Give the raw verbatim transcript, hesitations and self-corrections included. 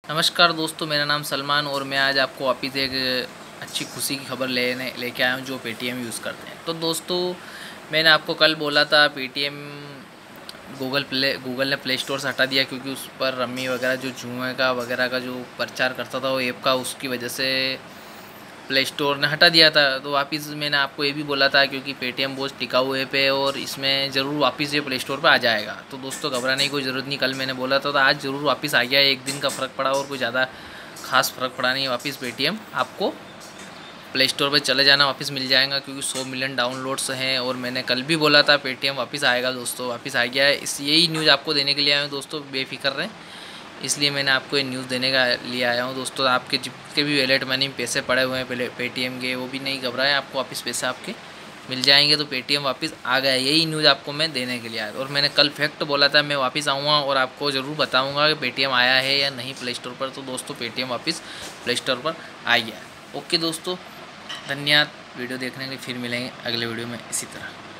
नमस्कार दोस्तों, मेरा नाम सलमान और मैं आज आपको वापिस एक अच्छी खुशी की खबर लेने लेके आया हूँ जो पेटीएम यूज़ करते हैं। तो दोस्तों, मैंने आपको कल बोला था पेटीएम गूगल प्ले गूगल ने प्ले स्टोर से हटा दिया क्योंकि उस पर रम्मी वगैरह जो जुए का वगैरह का जो प्रचार करता था वो ऐप का, उसकी वजह से प्ले स्टोर ने हटा दिया था। तो वापस मैंने आपको ये भी बोला था क्योंकि पेटीएम बहुत टिकाऊ ऐप है और इसमें ज़रूर वापस ये प्ले स्टोर पर आ जाएगा। तो दोस्तों, घबराने की कोई ज़रूरत नहीं। कल मैंने बोला था तो आज ज़रूर वापस आ गया है। एक दिन का फ़र्क पड़ा और कोई ज़्यादा खास फ़र्क पड़ा नहीं। वापस पेटीएम आपको प्ले स्टोर पर चले जाना, वापस मिल जाएगा क्योंकि सौ मिलियन डाउनलोड्स हैं। और मैंने कल भी बोला था पेटीएम वापस आएगा। दोस्तों, वापस आ गया है। इस यही न्यूज़ आपको देने के लिए आया हूँ दोस्तों, बेफिक्र रहें, इसलिए मैंने आपको ये न्यूज़ देने का लिए आया हूँ। दोस्तों, आपके जितने भी वैलेट मनी में पैसे पड़े हुए हैं पेटीएम के, वो भी नहीं घबराएं, आपको वापस पैसे आपके मिल जाएंगे। तो पेटीएम वापस आ गया, यही न्यूज़ आपको मैं देने के लिए आया। और मैंने कल फैक्ट बोला था मैं वापस आऊँगा और आपको ज़रूर बताऊँगा कि पेटीएम आया है या नहीं प्ले स्टोर पर। तो दोस्तों, पेटीएम वापस प्ले स्टोर पर आ गया है। ओके दोस्तों, धन्यवाद वीडियो देखने के लिए। फिर मिलेंगे अगले वीडियो में इसी तरह।